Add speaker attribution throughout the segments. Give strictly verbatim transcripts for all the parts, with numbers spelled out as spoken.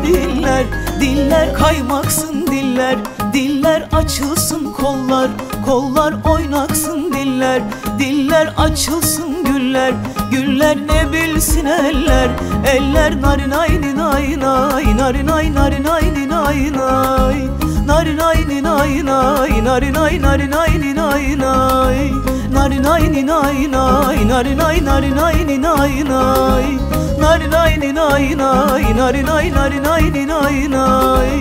Speaker 1: diller, diller kaymaksın diller, diller açılsın kollar, kollar oynaksın diller, diller açılsın güller, güller ne bilsin eller, eller narinay ninay nay, narinay narinay ninay nay, narinay ninay nay, narinay narinay ninay nay, narinay ninay nay, narinay narinay ninay nay, narinay ninay nay, narinay narinay ninay nay.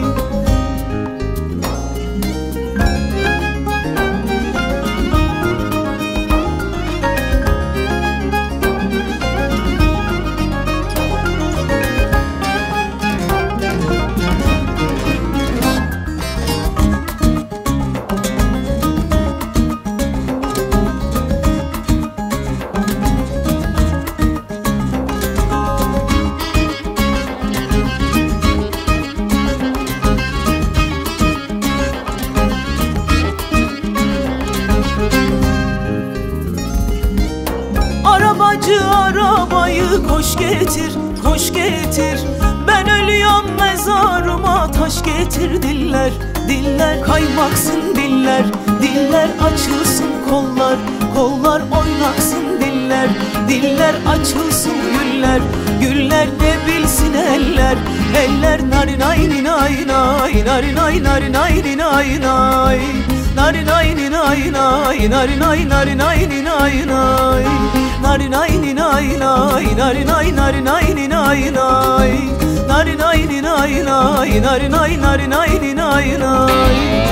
Speaker 1: Arabacı arabayı koş getir, koş getir. Ben ölüyorum mezarıma taş getir diller, diller kaymaksın diller, diller açılsın kollar, kollar oynaksın diller, diller açılsın güller, güller ne bilsin eller, eller narinay ninay nay, narinay narinay ninay nay, narinay ninay nay, narinay narinay ninay nay, narinay ninay nay, narinay narinay ninay nay, narinay ninay nay, narinay narinay ninay nay.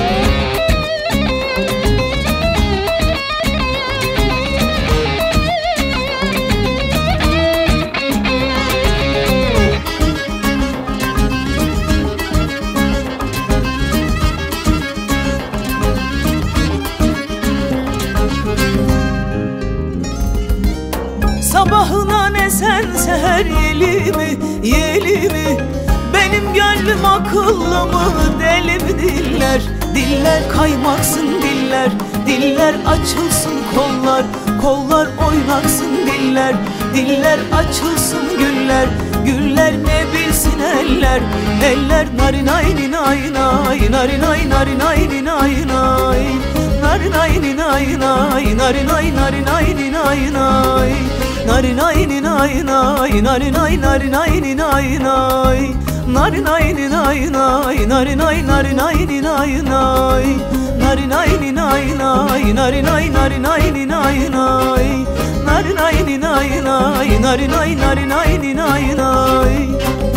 Speaker 1: Sabahına ne sen seher yeli mi, yeli mi? Benim gönlüm akıllı mı, deli mi diller, diller kaymaksın diller, diller açılsın kollar, kollar oynaksın diller, diller açılsın güller, güller ne bilsin eller, eller narinay ninay nay, narinay narinay ninay nay, narinay ninay nay, narinay narinay ninay nay, narinay ninay nay, narinay narinay ninay nay, narinay ninay nay, narinay narinay ninay nay, narinay ninay nay, narinay narinay ninay nay, narinay ninay nay, narinay narinay ninay nay.